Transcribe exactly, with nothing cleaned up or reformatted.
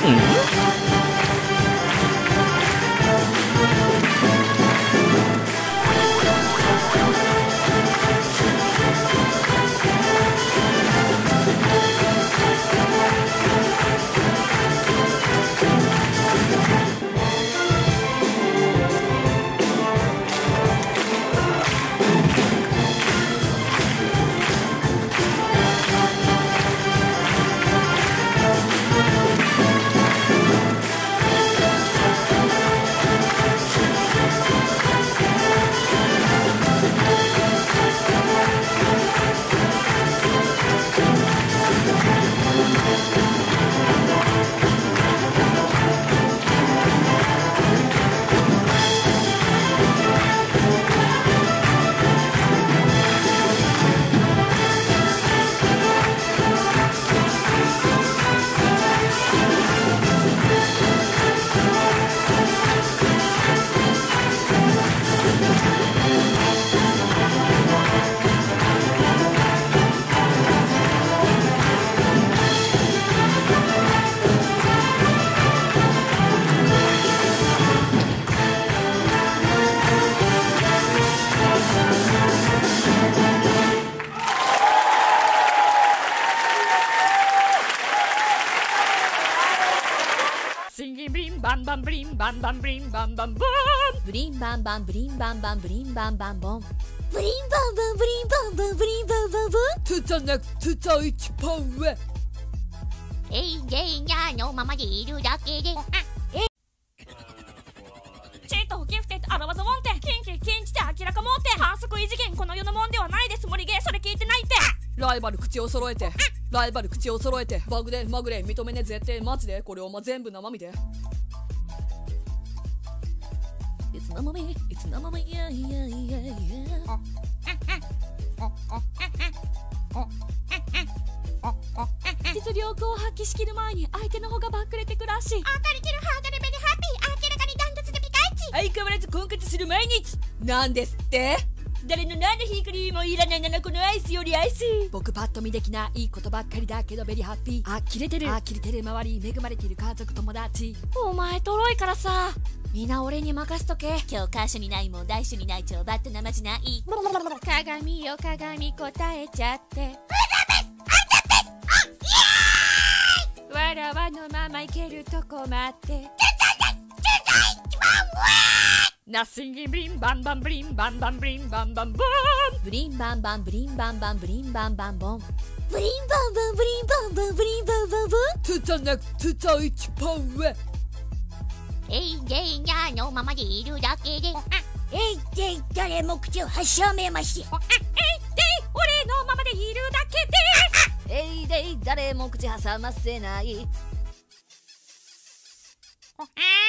Singing blim bam bam blim bam bam blim bam bam boom. Blim bam bam blim bam bam blim bam bam bom. Blim bam bam blim bam bam blim bam bam bom. Tutanak tutaiç power. えいげいにゃーのままでいるだけで。 チェートギフテッドアラワザモンテキンキ禁じて明らかもって反則異次元この世のもんではないです森ゲーそれ聞いてないってライバル口を揃えてライバル口を揃えてバグでまぐれ認めね絶対マジでこれおま全部生身でいつ生身いつ生身いやいやいやいや実力を発揮しきる前に相手の方がバックれてくらし当たりきるハードレベルハッピー明らかにダントツでピカイチ。 相変わらず婚活する毎日なんですって誰の何の日くりもいらないなのこのアイスよりアイス僕パッと見できないいいことばっかりだけどベリーハッピーあキレてるあキレてる周り恵まれてる家族友達お前トロいからさみんな俺に任せとけ教科書にない問題集にない超バットなまじない鏡よ鏡答えちゃってわらわのままいけるとこ待ってナッシングブリンバンバンブリンバンバンブリンバンバンボーンブリンバンバンブリンバンバンブリンバンバンボンブリンバンバンブリンバンバンブリンバンバンボントゥタナクトゥタイチパワーえいげいにゃーのままでいるだけでえいげい誰も口をはしゃめましえいで俺のままでいるだけでえいで誰も口挟ませないあ